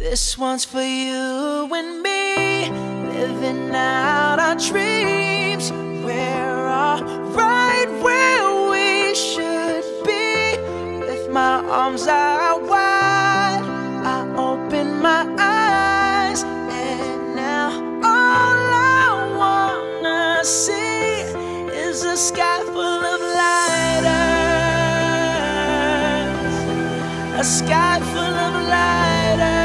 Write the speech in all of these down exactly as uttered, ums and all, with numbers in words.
This one's for you and me, living out our dreams. We're all right where we should be. With my arms out wide, I open my eyes, and now all I wanna see is a sky full of lighters, a sky full of lighters.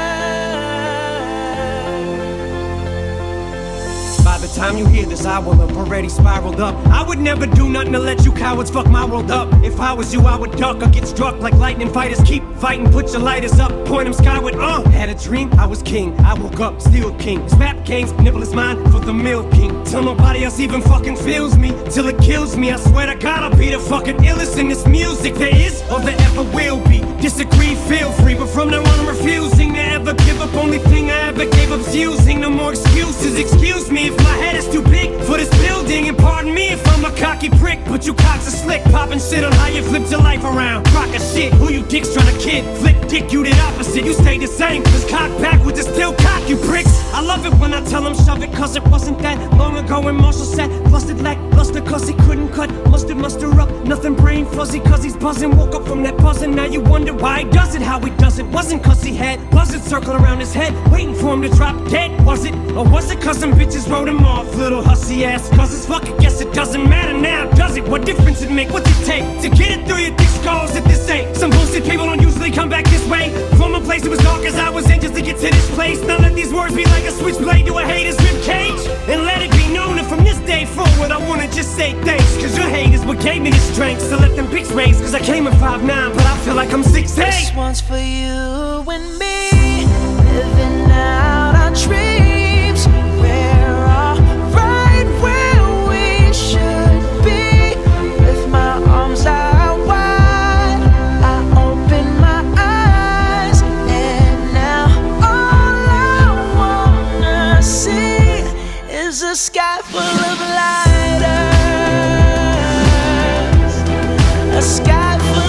By the time you hear this, I will have already spiraled up. I would never do nothing to let you cowards fuck my world up. If I was you, I would duck or get struck like lightning fighters. Keep fighting, put your lighters up, point them skyward. Uh, had a dream, I was king. I woke up, still king. This rap game's nibble is mine for the milk king. Till nobody else even fucking feels me, till it kills me. I swear to God, I'll be the fucking illest in this music there is or there ever will be. Disagree, feel free, but from now on I'm refusing to ever give up. Only thing I ever gave up's using. No more excuses. Excuse me if my head is too big for this building, and pardon me if I'm a cocky prick, but you cocks are slick, popping shit on how you flipped your life around. Rock a shit, who you dicks trying to kid? Flip dick, you did opposite, you stayed the same. Cause cock backwards is still cock, you pricks. I love it when I tell them shove it, cause it wasn't that long ago when Marshall said busted lackluster cause he couldn't cut mustard muster up, nothing brain fuzzy cause he's buzzing. Woke up from that buzzing, now you wonder why he does it, how he does it. Wasn't cause he had buzzards circling around his head waiting for him to drop dead, was it? Or was it cause some bitches wrote him off, little hussy ass? Cause it's fuck, I guess it doesn't matter now, does it? What difference it make? What's it take to get it through your thick skulls at this ain't? Some bullshit people don't usually come back this way. From a place that was dark as I was in just to get to this place. Now let these words be like a switchblade to a hater's ribcage, and let it be known that from this day forward I wanna just say thanks. Cause your hate is what gave me the strength, so let them pics raise. Cause I came at five nine, but I feel like I'm six eight. This one's for you and me, living out our dreams. We're all right where we should be. With my arms out wide, I open my eyes, and now all I wanna see is a sky full of lighters, a sky full of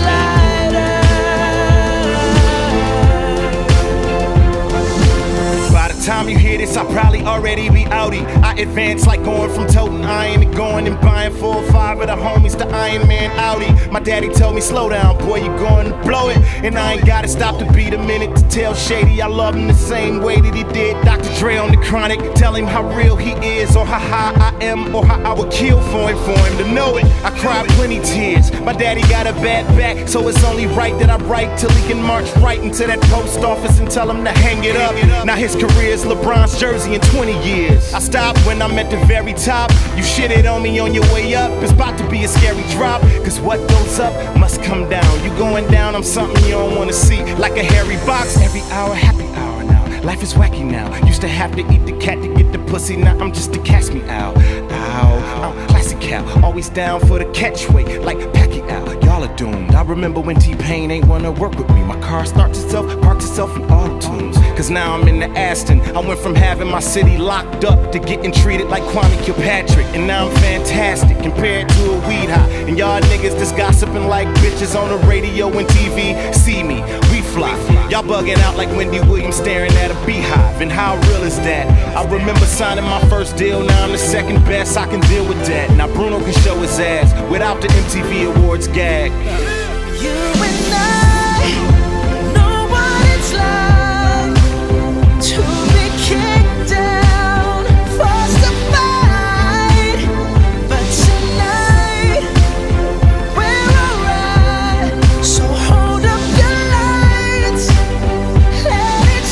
time you hear this, I'll probably already be outie. I advance like going from toting iron to going and buying four or five of the homies to Iron Man Audi. My daddy told me, slow down, boy, you going to blow it. And I ain't gotta stop to beat a minute to tell Shady I love him the same way that he did Doctor Dre on the Chronic. Tell him how real he is, or how high I am, or how I would kill for him, for him to know it. I cried plenty tears. My daddy got a bad back, so it's only right that I write till he can march right into that post office and tell him to hang it up. Now his career is LeBron's jersey in twenty years. I stopped when I'm at the very top. You shitted on me on your way up, it's about to be a scary drop. Cause what goes up must come down. You going down, I'm something you don't wanna see. Like a hairy box, every hour, happy hour now. Life is wacky now. Used to have to eat the cat to get the pussy, now I'm just a catch me out. Ow, I'm classic cow, always down for the catchweight, like Pacquiao. Y'all are doomed. I remember when T-Pain ain't wanna work with me. My car starts itself, parks itself in auto-tunes. Cause now I'm in the Aston. I went from having my city locked up to getting treated like Kwame Kilpatrick. And now I'm fantastic compared to a weed high. And y'all niggas just gossiping like bitches on the radio and T V. See me, we fly. Y'all bugging out like Wendy Williams staring at a beehive. And how real is that? I remember signing my first deal, now I'm the second best, I can deal with that. Now Bruno can show his ass without the M T V Awards gag. You and I know what it's like to be kicked down, forced to fight. But tonight we're alright, so hold up your lights, let it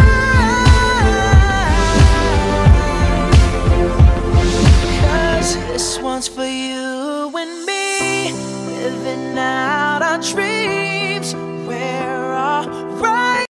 shine. Cause this one's for you and me, living out our dreams. We're all right.